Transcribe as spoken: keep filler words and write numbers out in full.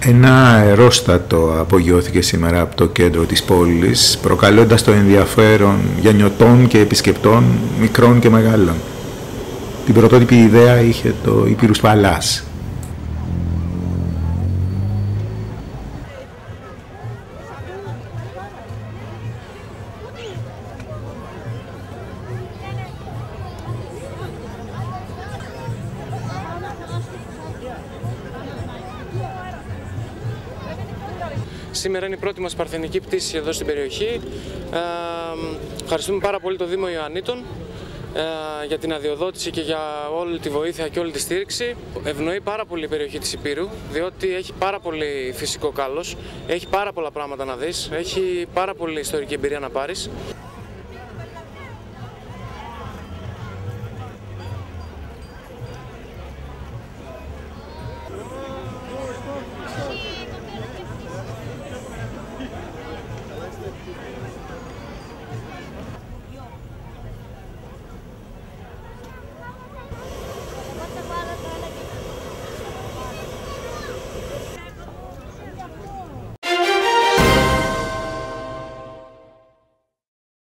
Ένα αερόστατο απογειώθηκε σήμερα από το κέντρο της πόλης, προκαλώντας το ενδιαφέρον γενιωτών και επισκεπτών μικρών και μεγάλων. Την πρωτότυπη ιδέα είχε το Ήπειρους Παλάς. Σήμερα είναι η πρώτη μας παρθενική πτήση εδώ στην περιοχή. Ε, ευχαριστούμε πάρα πολύ το Δήμο Ιωαννίτων ε, για την αδειοδότηση και για όλη τη βοήθεια και όλη τη στήριξη. Ευνοεί πάρα πολύ η περιοχή της Υπήρου, διότι έχει πάρα πολύ φυσικό κάλος, έχει πάρα πολλά πράγματα να δεις, έχει πάρα πολύ ιστορική εμπειρία να πάρεις.